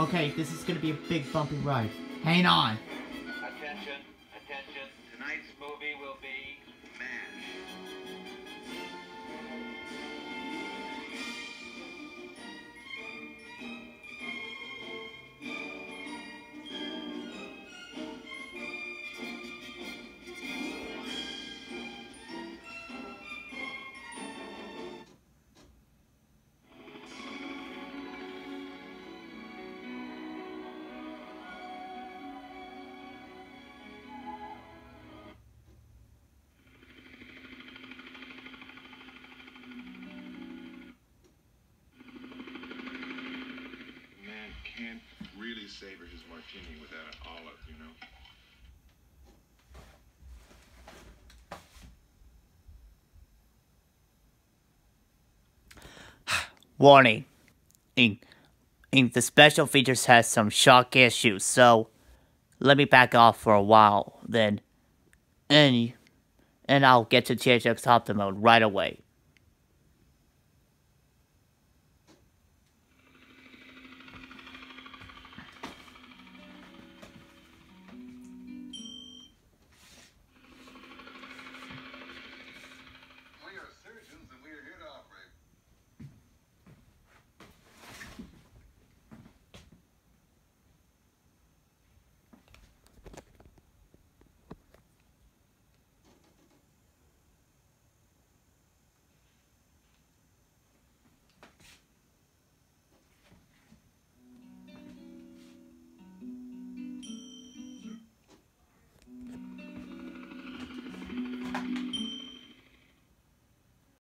Okay, this is gonna be a big bumpy ride. Hang on. Attention, attention. Tonight's movie will be MASH. Can't really savor his martini without an olive, you know? Warning. The special features has some shock issues, so let me back off for a while, then. And I'll get to THX Optimode right away.